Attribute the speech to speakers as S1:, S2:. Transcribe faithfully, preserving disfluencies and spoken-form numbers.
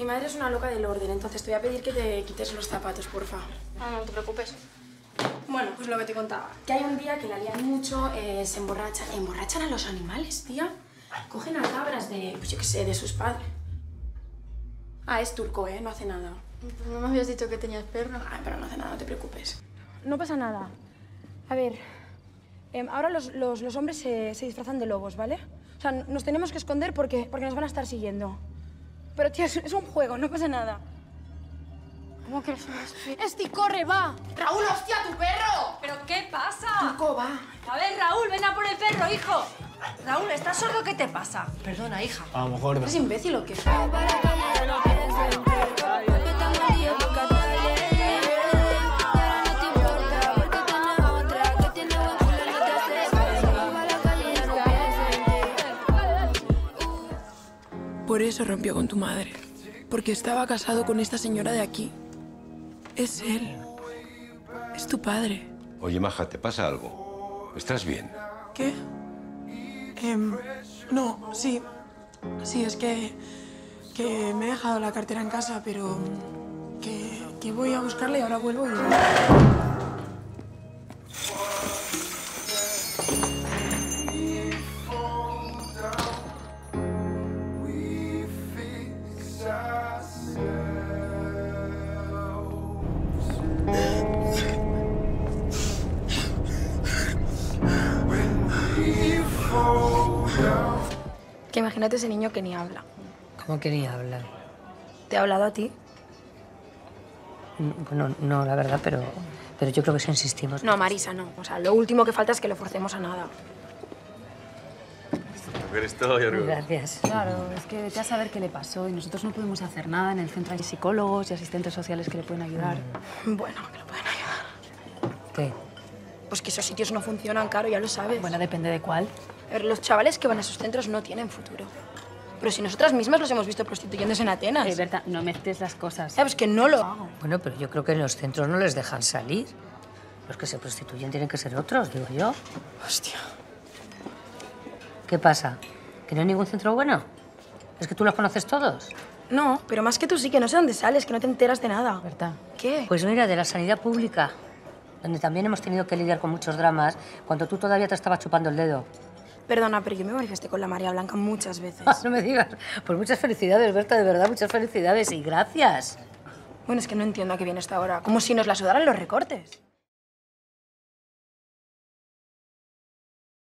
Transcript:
S1: madre es una loca del orden, entonces te voy a pedir que te quites los zapatos, porfa.
S2: Ah, no te preocupes.
S1: Bueno, pues lo que te contaba. Que hay un día que la lían mucho, eh, se emborrachan. ¿Emborrachan a los animales, tía? Cogen a cabras de, pues yo qué sé, de sus padres. Ah, es turco, ¿eh? No hace nada.
S2: No me habías dicho que tenías perro.
S1: Ay, pero no hace nada, no te preocupes. No pasa nada. A ver, eh, ahora los, los, los hombres se, se disfrazan de lobos, ¿vale? O sea, nos tenemos que esconder porque, porque nos van a estar siguiendo. Pero, tía, es, es un juego, no pasa nada.
S2: ¿Cómo que los hombres?
S1: ¡Esti, corre, va!
S2: ¡Raúl, hostia, tu perro! ¿Pero qué pasa?
S1: Turco, va.
S2: A ver, Raúl, ven a por el perro, hijo. Raúl, ¿estás sordo? ¿Qué te pasa? Perdona, hija.
S3: Vamos, gorda.
S1: ¿Eres imbécil o qué? Por eso rompió con tu madre. Porque estaba casado con esta señora de aquí. Es él. Es tu padre.
S4: Oye, Maja, ¿te pasa algo? ¿Estás bien?
S1: ¿Qué? Em, no, sí. Sí, es que... que me he dejado la cartera en casa, pero... que, que voy a buscarla y ahora vuelvo y... Que imagínate ese niño que ni habla.
S5: ¿Cómo que ni hablar?
S1: ¿Te ha hablado a ti?
S5: Bueno, no, la verdad, pero, pero yo creo que si insistimos...
S1: No, Marisa, no. O sea, lo último que falta es que lo forcemos a nada.
S4: Esto, Yorgo.
S5: Gracias.
S6: Claro, es que vete a saber qué le pasó y nosotros no podemos hacer nada. En el centro hay psicólogos y asistentes sociales que le pueden ayudar.
S1: Bueno, que lo pueden ayudar.
S5: ¿Qué?
S1: Pues que esos sitios no funcionan, Caro, ya lo sabes.
S6: Bueno, depende de cuál.
S1: A ver, los chavales que van a esos centros no tienen futuro. Pero si nosotras mismas los hemos visto prostituyéndose en Atenas.
S6: Eh, Berta, no mezcles las cosas.
S1: Sabes que no lo hago.
S5: Bueno, pero yo creo que en los centros no les dejan salir. Los que se prostituyen tienen que ser otros, digo yo.
S1: Hostia.
S5: ¿Qué pasa? ¿Que no hay ningún centro bueno? ¿Es que tú los conoces todos?
S1: No, pero más que tú sí, que no sé dónde sales, que no te enteras de nada.
S6: Berta.
S1: ¿Qué?
S5: Pues mira, de la sanidad pública, donde también hemos tenido que lidiar con muchos dramas, cuando tú todavía te estabas chupando el dedo.
S1: Perdona, pero yo me manifesté con la María Blanca muchas veces.
S5: Ah, no me digas. Pues muchas felicidades, Berta, de verdad, muchas felicidades y gracias.
S1: Bueno, es que no entiendo a qué viene esta hora. Como si nos la sudaran los recortes.